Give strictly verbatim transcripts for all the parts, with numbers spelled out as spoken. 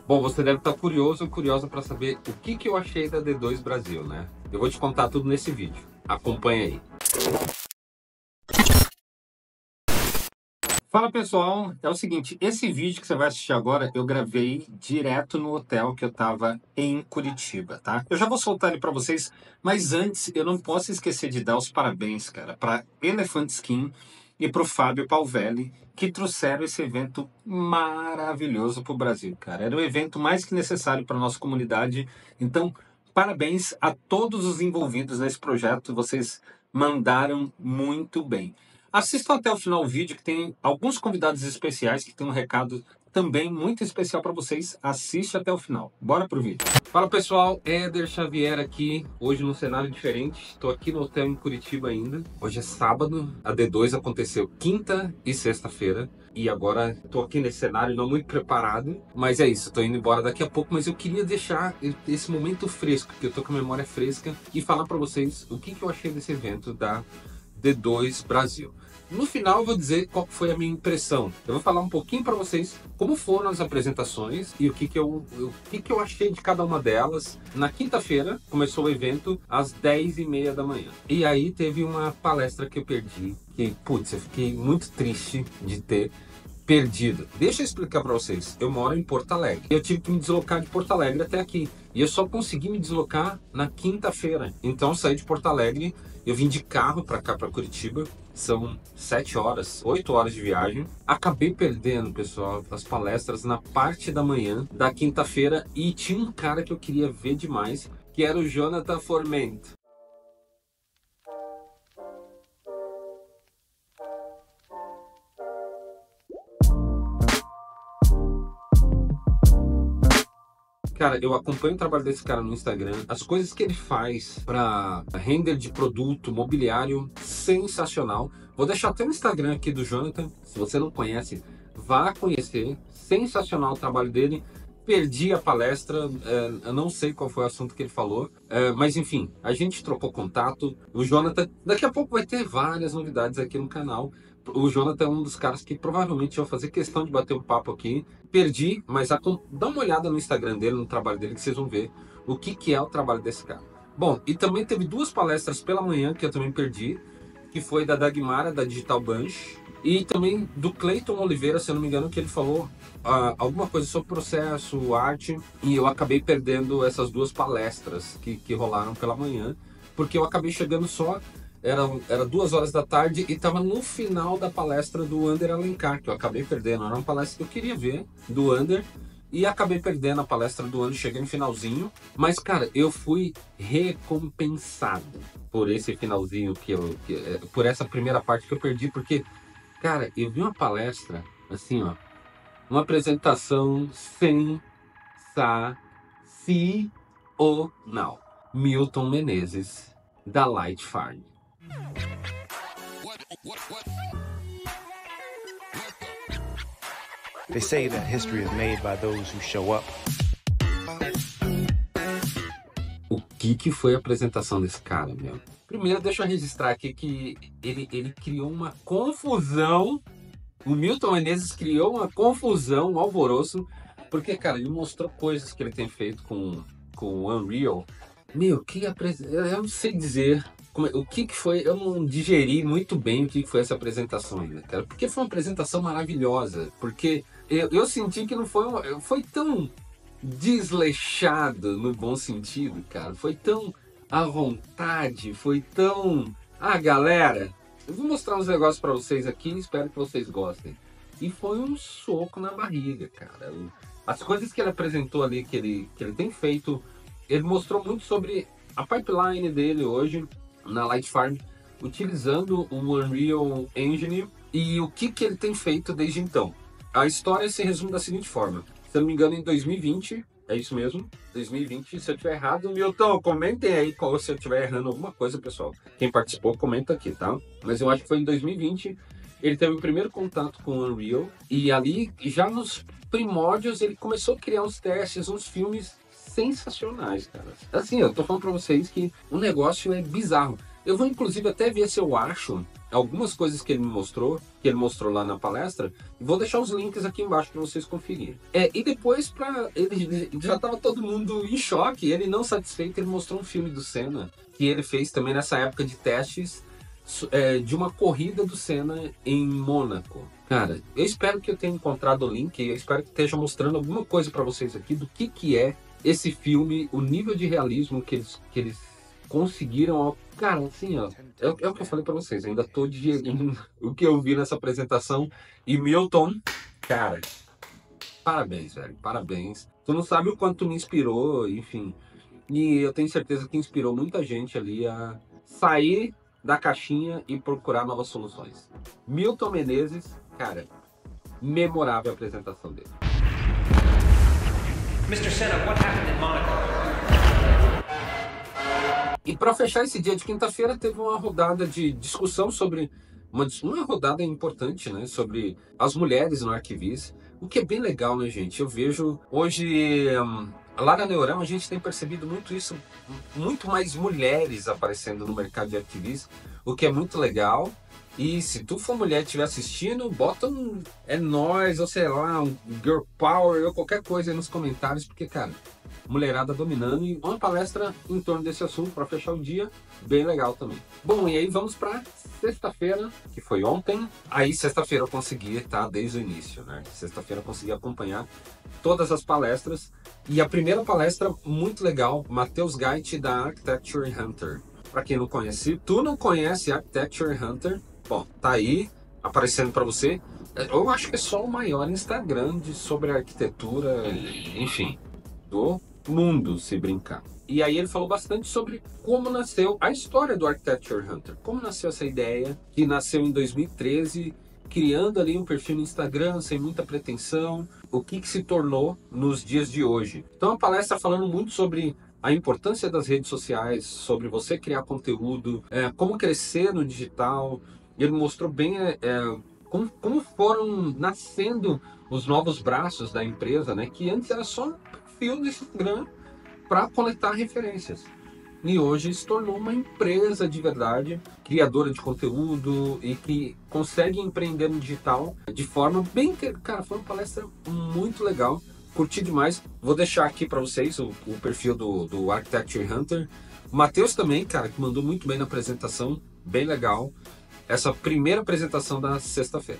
Bom, você deve estar curioso ou curiosa para saber o que, que eu achei da D dois Brasil, né? Eu vou te contar tudo nesse vídeo. Acompanha aí. Fala pessoal, é o seguinte, esse vídeo que você vai assistir agora eu gravei direto no hotel que eu tava em Curitiba, tá? Eu já vou soltar ele para vocês, mas antes eu não posso esquecer de dar os parabéns, cara, para Elephant Skin e pro Fábio Palvelli, que trouxeram esse evento maravilhoso pro Brasil, cara. Era o evento mais que necessário para nossa comunidade, então parabéns a todos os envolvidos nesse projeto, vocês mandaram muito bem. Assistam até o final do vídeo que tem alguns convidados especiais que tem um recado também muito especial para vocês. Assiste até o final. Bora pro vídeo. Fala pessoal, Éder Xavier aqui, hoje num cenário diferente. Estou aqui no hotel em Curitiba ainda. Hoje é sábado, a D dois aconteceu quinta e sexta-feira. E agora estou aqui nesse cenário não muito preparado. Mas é isso, estou indo embora daqui a pouco. Mas eu queria deixar esse momento fresco, porque eu tô com a memória fresca. E falar para vocês o que, que eu achei desse evento da D dois Brasil. No final eu vou dizer qual foi a minha impressão. Eu vou falar um pouquinho para vocês como foram as apresentações e o que que eu, o que que eu achei de cada uma delas. Na quinta-feira começou o evento às dez e meia da manhã. E aí teve uma palestra que eu perdi, que, putz, eu fiquei muito triste de ter perdido. Deixa eu explicar para vocês. Eu moro em Porto Alegre. Eu tive que me deslocar de Porto Alegre até aqui. E eu só consegui me deslocar na quinta-feira. Então eu saí de Porto Alegre, eu vim de carro para cá, para Curitiba. São sete horas, oito horas de viagem. Acabei perdendo, pessoal, as palestras na parte da manhã da quinta-feira. E tinha um cara que eu queria ver demais, que era o Jonathan Formento. Cara, eu acompanho o trabalho desse cara no Instagram, as coisas que ele faz para render de produto, mobiliário, sensacional. Vou deixar até o Instagram aqui do Jonathan, se você não conhece, vá conhecer, sensacional o trabalho dele. Perdi a palestra, é, eu não sei qual foi o assunto que ele falou, é, mas enfim, a gente trocou contato. O Jonathan, daqui a pouco vai ter várias novidades aqui no canal. O Jonathan é um dos caras que provavelmente vai fazer questão de bater um papo aqui. Perdi, mas a, dá uma olhada no Instagram dele, no trabalho dele, que vocês vão ver o que, que é o trabalho desse cara. Bom, e também teve duas palestras pela manhã que eu também perdi, que foi da Dagmara, da Digital Bunch, e também do Cleiton Oliveira, se eu não me engano, que ele falou uh, alguma coisa sobre processo, arte, e eu acabei perdendo essas duas palestras que, que rolaram pela manhã, porque eu acabei chegando só... Era, era duas horas da tarde e estava no final da palestra do Ander Alencar, que eu acabei perdendo. Era uma palestra que eu queria ver, do Ander, e acabei perdendo a palestra do Ander, cheguei no finalzinho. Mas, cara, eu fui recompensado por esse finalzinho, que eu, que, por essa primeira parte que eu perdi, porque, cara, eu vi uma palestra, assim, ó, uma apresentação sensacional. Milton Menezes, da Light Farm. They say that history is made by those who show up. O que que foi a apresentação desse cara, meu? Primeiro, deixa eu registrar aqui que ele, ele criou uma confusão. O Milton Menezes criou uma confusão, um alvoroço, porque, cara, ele mostrou coisas que ele tem feito com, com o Unreal. Meu, que apresentação, eu não sei dizer como, o que que foi, eu não digeri muito bem o que que foi essa apresentação ainda, cara, porque foi uma apresentação maravilhosa, porque eu, eu senti que não foi, uma, foi tão desleixado no bom sentido, cara, foi tão à vontade, foi tão, ah galera, eu vou mostrar uns negócios pra vocês aqui, espero que vocês gostem, e foi um soco na barriga, cara, as coisas que ele apresentou ali, que ele, que ele tem feito. Ele mostrou muito sobre a pipeline dele hoje na Light Farm, utilizando o Unreal Engine e o que, que ele tem feito desde então. A história se resume da seguinte forma. Se eu não me engano, em dois mil e vinte, é isso mesmo, dois mil e vinte, se eu estiver errado, Milton, comentem aí qual, se eu estiver errando alguma coisa, pessoal. Quem participou, comenta aqui, tá? Mas eu acho que foi em dois mil e vinte, ele teve o primeiro contato com o Unreal e ali, já nos primórdios, ele começou a criar uns testes, uns filmes sensacionais, cara. Assim, eu tô falando pra vocês que o negócio é bizarro. Eu vou inclusive até ver se eu acho algumas coisas que ele me mostrou, que ele mostrou lá na palestra, e vou deixar os links aqui embaixo para vocês conferirem. É, e depois, pra, ele já estava todo mundo em choque, ele não satisfeito, ele mostrou um filme do Senna, que ele fez também nessa época de testes, é, de uma corrida do Senna em Mônaco. Cara, eu espero que eu tenha encontrado o link, eu espero que esteja mostrando alguma coisa para vocês aqui do que, que é esse filme, o nível de realismo que eles, que eles conseguiram. Cara, assim, ó, é, é o que eu falei pra vocês, ainda tô digerindo o que eu vi nessa apresentação. E Milton, cara, parabéns, velho, parabéns. Tu não sabe o quanto me inspirou, enfim. E eu tenho certeza que inspirou muita gente ali a sair da caixinha e procurar novas soluções. Milton Menezes, cara, memorável a apresentação dele. mister Senna, what happened in Monaco? E para fechar esse dia de quinta-feira, teve uma rodada de discussão sobre, uma, uma rodada importante, né, sobre as mulheres no arquivis, o que é bem legal, né, gente? Eu vejo hoje, um, lá na Neurão, a gente tem percebido muito isso, muito mais mulheres aparecendo no mercado de arquivis, o que é muito legal. E se tu for mulher e estiver assistindo, bota um é nóis, ou sei lá, um girl power, ou qualquer coisa aí nos comentários, porque, cara, mulherada dominando, e uma palestra em torno desse assunto para fechar o dia, bem legal também. Bom, e aí vamos para sexta-feira, que foi ontem. Aí sexta-feira eu consegui estar desde o início, né? Sexta-feira eu consegui acompanhar todas as palestras, e a primeira palestra muito legal, Matheus Gait da Architecture Hunter. Para quem não conhece, tu não conhece Architecture Hunter, bom, tá aí aparecendo para você. Eu acho que é só o maior Instagram de, sobre arquitetura, enfim, do mundo, se brincar. E aí ele falou bastante sobre como nasceu a história do Architecture Hunter, como nasceu essa ideia, que nasceu em dois mil e treze, criando ali um perfil no Instagram, sem muita pretensão, o que, que se tornou nos dias de hoje. Então a palestra falando muito sobre a importância das redes sociais, sobre você criar conteúdo, é, como crescer no digital. Ele mostrou bem é, é, como, como foram nascendo os novos braços da empresa, né? Que antes era só um perfil no Instagram para coletar referências. E hoje se tornou uma empresa de verdade, criadora de conteúdo e que consegue empreender no digital de forma bem... Cara, foi uma palestra muito legal, curti demais. Vou deixar aqui para vocês o, o perfil do, do Architecture Hunter. O Matheus também, cara, que mandou muito bem na apresentação, bem legal. Essa primeira apresentação da sexta-feira.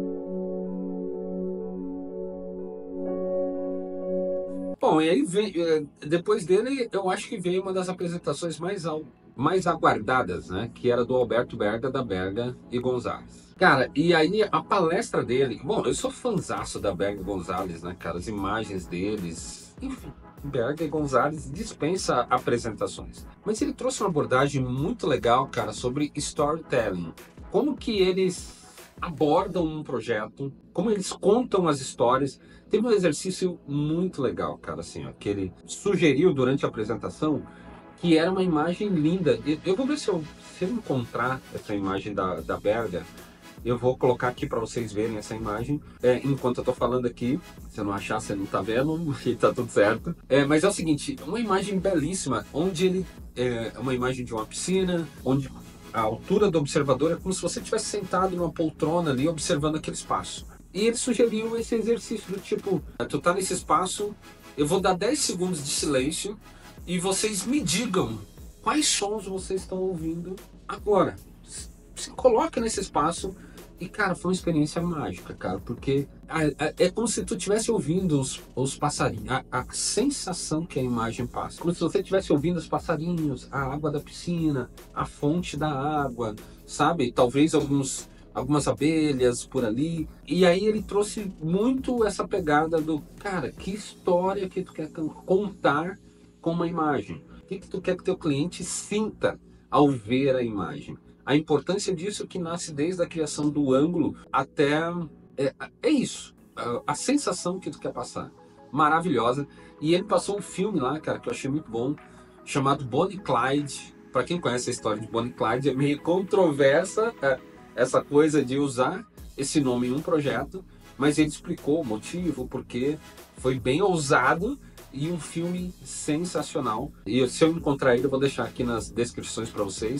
Bom, e aí vem, depois dele, eu acho que veio uma das apresentações mais, mais aguardadas, né? Que era do Alberto Berga, da Berga e Gonzalez. Cara, e aí a palestra dele... Bom, eu sou fãzaço da Berga e Gonzalez, né, cara? As imagens deles... Enfim, Berga e Gonzalez dispensa apresentações. Mas ele trouxe uma abordagem muito legal, cara, sobre storytelling. Como que eles abordam um projeto, como eles contam as histórias. Teve um exercício muito legal, cara, assim, ó, que ele sugeriu durante a apresentação, que era uma imagem linda. Eu, eu vou ver se eu, se eu encontrar essa imagem da, da Berga, eu vou colocar aqui para vocês verem essa imagem, é, enquanto eu tô falando aqui. Se eu não achar, você não tá vendo, e tá tudo certo. É, mas é o seguinte, uma imagem belíssima, onde ele... É uma imagem de uma piscina, onde a altura do observador é como se você estivesse sentado numa poltrona ali, observando aquele espaço. E ele sugeriu esse exercício do tipo, tu tá nesse espaço, eu vou dar dez segundos de silêncio e vocês me digam quais sons vocês estão ouvindo agora. Se coloca nesse espaço e, cara, foi uma experiência mágica, cara, porque é como se tu estivesse ouvindo os, os passarinhos, a, a sensação que a imagem passa, como se você estivesse ouvindo os passarinhos, a água da piscina, a fonte da água, sabe? Talvez alguns... algumas abelhas por ali. E aí ele trouxe muito essa pegada do, cara, que história que tu quer contar com uma imagem? O que, que tu quer que teu cliente sinta ao ver a imagem? A importância disso que nasce desde a criação do ângulo até... É, é isso, a, a sensação que tu quer passar. Maravilhosa. E ele passou um filme lá, cara, que eu achei muito bom, chamado Bonnie e Clyde. Para quem conhece a história de Bonnie e Clyde, é meio controversa, é, essa coisa de usar esse nome em um projeto, mas ele explicou o motivo, porque foi bem ousado e um filme sensacional. E se eu encontrar ele, eu vou deixar aqui nas descrições para vocês.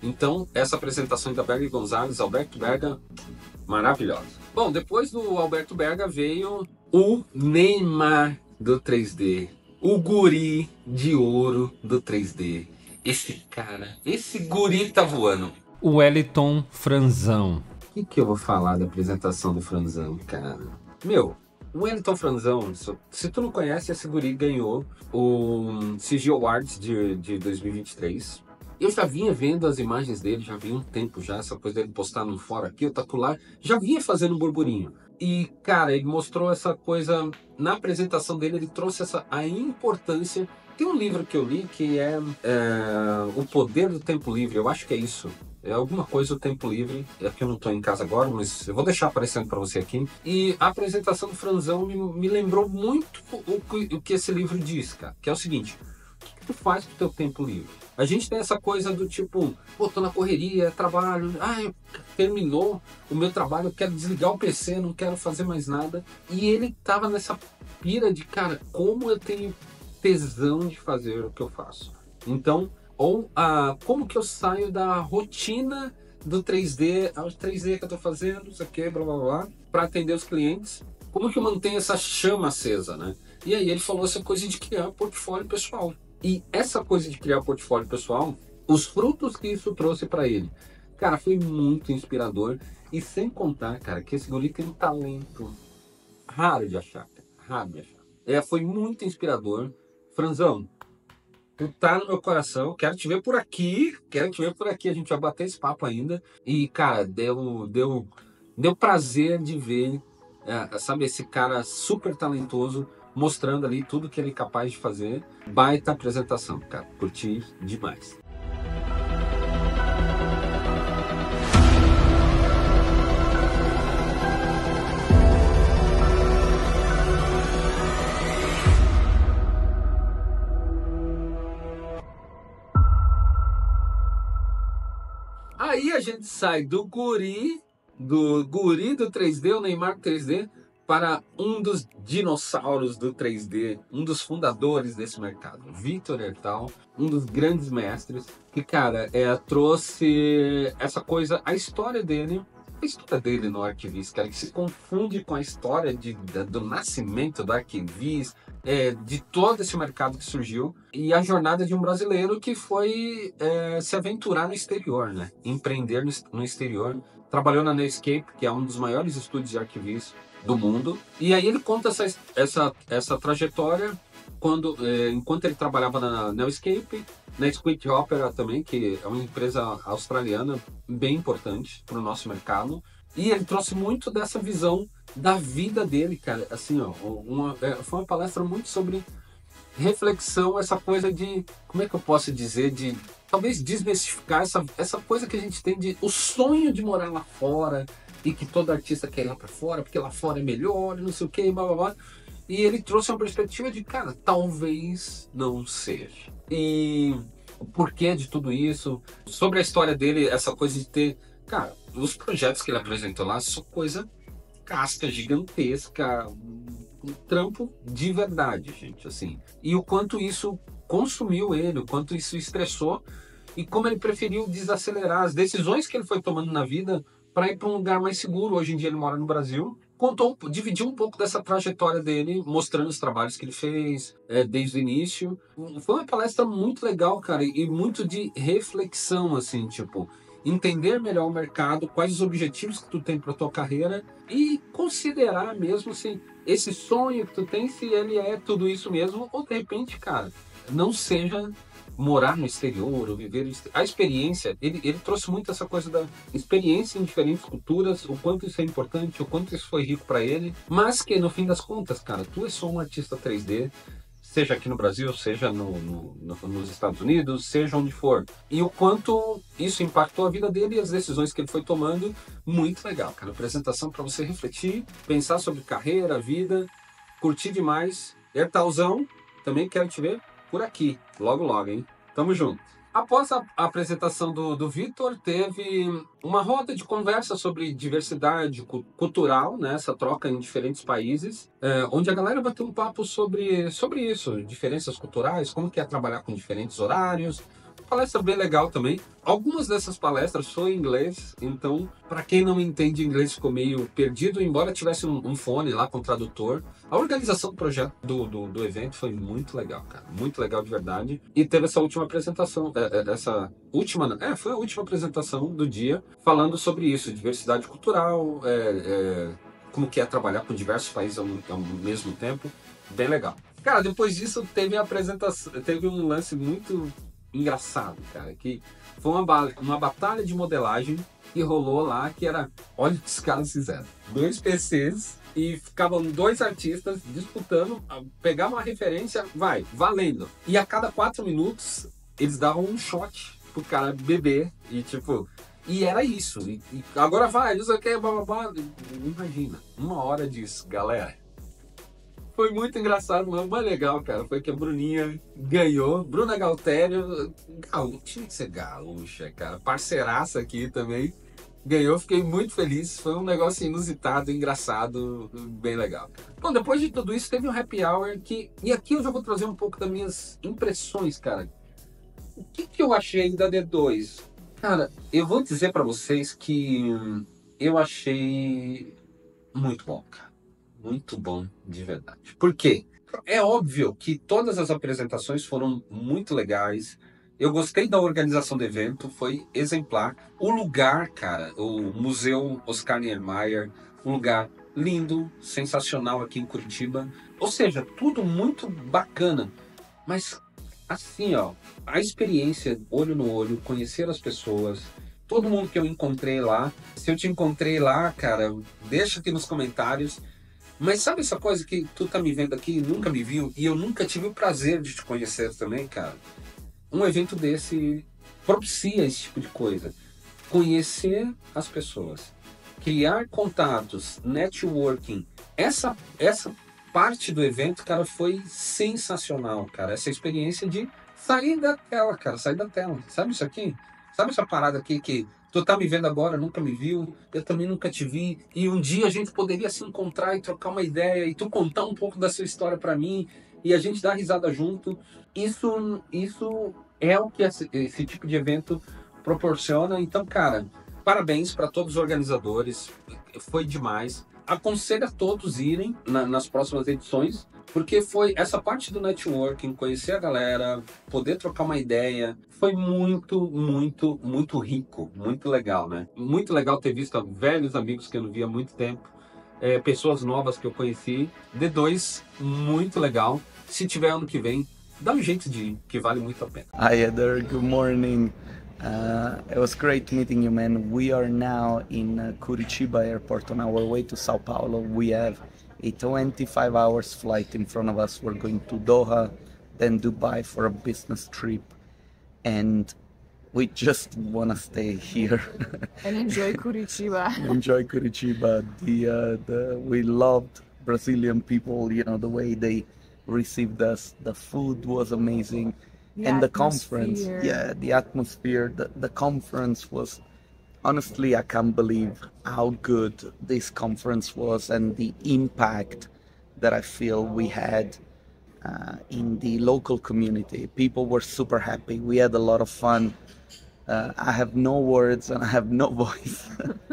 Então, essa apresentação da Berga e Gonzalez, Alberto Berga, maravilhosa. Bom, depois do Alberto Berga veio o Neymar do três D, o guri de ouro do três D. Esse cara, esse guri tá voando. O Wellington Franzão. O que, que eu vou falar da apresentação do Franzão, cara? Meu, o Wellington Franzão, se tu não conhece, esse guri ganhou o C G Awards de, de dois mil e vinte e três. Eu já vinha vendo as imagens dele, já vinha um tempo já, essa coisa dele postar no fórum aqui, eu taco lá, já vinha fazendo um burburinho. E, cara, ele mostrou essa coisa, na apresentação dele, ele trouxe essa, a importância. Tem um livro que eu li que é, é O Poder do Tempo Livre, eu acho que é isso. É alguma coisa do Tempo Livre, é que eu não estou em casa agora, mas eu vou deixar aparecendo para você aqui. E a apresentação do Franzão me, me lembrou muito o que, o que esse livro diz, cara, que é o seguinte: o que tu faz com o teu tempo livre? A gente tem essa coisa do tipo, pô, tô na correria, trabalho, ah, terminou o meu trabalho, eu quero desligar o P C, não quero fazer mais nada. E ele tava nessa pira de, cara, como eu tenho tesão de fazer o que eu faço. Então, ou ah, como que eu saio da rotina do três D, ao três D que eu tô fazendo, isso aqui, blá blá blá, para atender os clientes. Como que eu mantenho essa chama acesa, né? E aí ele falou essa coisa de criar portfólio pessoal. E essa coisa de criar portfólio pessoal, os frutos que isso trouxe para ele, cara, foi muito inspirador. E sem contar, cara, que esse guri tem um talento raro de achar, cara, raro de achar. É, foi muito inspirador. Franzão, tu tá no meu coração, quero te ver por aqui, quero te ver por aqui, a gente vai bater esse papo ainda. E, cara, deu, deu, deu prazer de ver, é, sabe, esse cara super talentoso, mostrando ali tudo que ele é capaz de fazer. Baita apresentação, cara. Curti demais. Aí a gente sai do guri, do guri do três D, o Neymar do três D, para um dos dinossauros do três D, um dos fundadores desse mercado, Victor Ertal, um dos grandes mestres, que, cara, é, trouxe essa coisa, a história dele, a história dele no ArcViz, cara, que se confunde com a história de, da, do nascimento do ArcViz, é, de todo esse mercado que surgiu, e a jornada de um brasileiro que foi é, se aventurar no exterior, né? Empreender no, no exterior. Trabalhou na Netscape, que é um dos maiores estúdios de ArcViz do mundo. E aí ele conta essa, essa, essa trajetória quando, é, enquanto ele trabalhava na Netscape, na Squid Opera também, que é uma empresa australiana bem importante para o nosso mercado. E ele trouxe muito dessa visão da vida dele, cara. Assim, ó, uma, é, foi uma palestra muito sobre reflexão, essa coisa de, como é que eu posso dizer, de talvez desmistificar essa, essa coisa que a gente tem de o sonho de morar lá fora, e que todo artista quer ir lá para fora, porque lá fora é melhor, não sei o que, blá blá blá. E ele trouxe uma perspectiva de, cara, talvez não seja. E o porquê de tudo isso, sobre a história dele, essa coisa de ter, cara, os projetos que ele apresentou lá são coisa casca, gigantesca, um trampo de verdade, gente, assim. E o quanto isso consumiu ele, o quanto isso estressou, e como ele preferiu desacelerar as decisões que ele foi tomando na vida para ir para um lugar mais seguro. Hoje em dia ele mora no Brasil. Contou, dividiu um pouco dessa trajetória dele, mostrando os trabalhos que ele fez é, desde o início. Foi uma palestra muito legal, cara, e muito de reflexão, assim, tipo, entender melhor o mercado, quais os objetivos que tu tem para tua carreira e considerar mesmo se esse sonho que tu tem, se ele é tudo isso mesmo, ou de repente, cara, não seja morar no exterior ou viver a experiência. Ele, ele trouxe muito essa coisa da experiência em diferentes culturas, o quanto isso é importante, o quanto isso foi rico para ele, mas que no fim das contas, cara, tu é só um artista três D, seja aqui no Brasil, seja no, no, no, nos Estados Unidos, seja onde for, e o quanto isso impactou a vida dele e as decisões que ele foi tomando. Muito legal, cara, apresentação para você refletir, pensar sobre carreira, vida, curtir demais. Ertalzão, também quero te ver por aqui, logo logo, hein? Tamo junto. Após a, a apresentação do, do Victor, teve uma roda de conversa sobre diversidade cu- cultural, né? Essa troca em diferentes países, é, onde a galera bateu um papo sobre, sobre isso, diferenças culturais, como que é trabalhar com diferentes horários, Palestra bem legal também. Algumas dessas palestras são em inglês, então, para quem não entende inglês, ficou meio perdido, embora tivesse um, um fone lá com tradutor. A organização do projeto, do, do, do evento foi muito legal, cara. Muito legal de verdade. E teve essa última apresentação, essa última, é, foi a última apresentação do dia, falando sobre isso, diversidade cultural, é, é, como que é trabalhar com diversos países ao, ao mesmo tempo. Bem legal. Cara, depois disso teve a apresentação, teve um lance muito engraçado, cara, que foi uma, uma batalha de modelagem que rolou lá, que era, olha o que os caras fizeram, dois P Cs e ficavam dois artistas disputando, pegavam uma referência, vai, valendo, e a cada quatro minutos eles davam um shot pro cara beber, e tipo, e era isso, e, e agora vai, não sei o que, blá, blá, blá. Imagina, uma hora disso, galera. Foi muito engraçado, mas mais legal, cara, foi que a Bruninha ganhou. Bruna Galtério, gal, tinha que ser gaúcha, cara, parceiraça aqui também. Ganhou, fiquei muito feliz. Foi um negócio inusitado, engraçado, bem legal. Bom, depois de tudo isso, teve um happy hour que... E aqui eu já vou trazer um pouco das minhas impressões, cara. O que, que eu achei da D dois? Cara, eu vou dizer pra vocês que eu achei muito bom, cara. Muito bom, de verdade. Por quê? É óbvio que todas as apresentações foram muito legais. Eu gostei da organização do evento, foi exemplar. O lugar, cara, o Museu Oscar Niemeyer, um lugar lindo, sensacional aqui em Curitiba. Ou seja, tudo muito bacana. Mas, assim, ó, a experiência, olho no olho, conhecer as pessoas... Todo mundo que eu encontrei lá, se eu te encontrei lá, cara, deixa aqui nos comentários. Mas sabe essa coisa que tu tá me vendo aqui, nunca me viu, e eu nunca tive o prazer de te conhecer também, cara? Um evento desse propicia esse tipo de coisa. Conhecer as pessoas, criar contatos, networking. Essa, essa parte do evento, cara, foi sensacional, cara. Essa experiência de sair da tela, cara, sair da tela. Sabe isso aqui? Sabe essa parada aqui que... Tu tá me vendo agora, nunca me viu, eu também nunca te vi, e um dia a gente poderia se encontrar e trocar uma ideia, e tu contar um pouco da sua história pra mim, e a gente dar risada junto. Isso, isso é o que esse, esse tipo de evento proporciona. Então, cara, parabéns para todos os organizadores, foi demais. Aconselho a todos irem na, nas próximas edições, porque foi essa parte do networking, conhecer a galera, poder trocar uma ideia, foi muito, muito, muito rico, muito legal, né? Muito legal ter visto velhos amigos que eu não via há muito tempo, é, pessoas novas que eu conheci. D dois, muito legal. Se tiver ano que vem, dá um jeito de ir, que vale muito a pena. Hi Heather, good morning. Uh, it was great meeting you, man. We are now in uh, Curitiba airport on our way to Sao Paulo. We have a twenty-five hours flight in front of us. We're going to Doha, then Dubai for a business trip. And we just want to stay here. And enjoy Curitiba. Enjoy Curitiba. The, uh, the, we loved Brazilian people, you know, the way they received us. The food was amazing. The and the atmosphere. conference, yeah, the atmosphere, the, the conference was, honestly, I can't believe how good this conference was and the impact that I feel we had uh, in the local community. People were super happy. We had a lot of fun. Uh, I have no words and I have no voice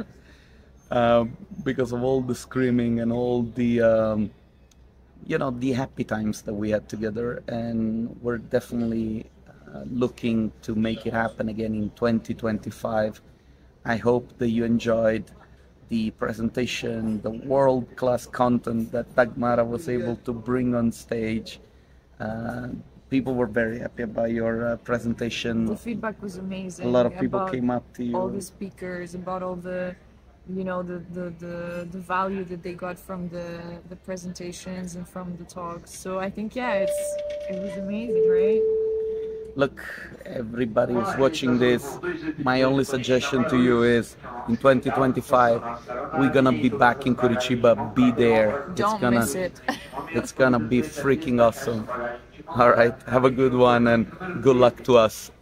um, because of all the screaming and all the, um, you know, the happy times that we had together. And we're definitely uh, looking to make it happen again in twenty twenty-five. I hope that you enjoyed the presentation, the world-class content that Dagmara was able to bring on stage. Uh, people were very happy about your uh, presentation. The feedback was amazing. A lot of people about came up to you. all the speakers, about all the, you know, the, the, the, the value that they got from the, the presentations and from the talks. So I think, yeah, it's it was amazing, right? Look, everybody who's watching this, my only suggestion to you is in twenty twenty-five, we're gonna be back in Curitiba, be there. Don't it's gonna, miss it. It's gonna be freaking awesome. All right, have a good one and good luck to us.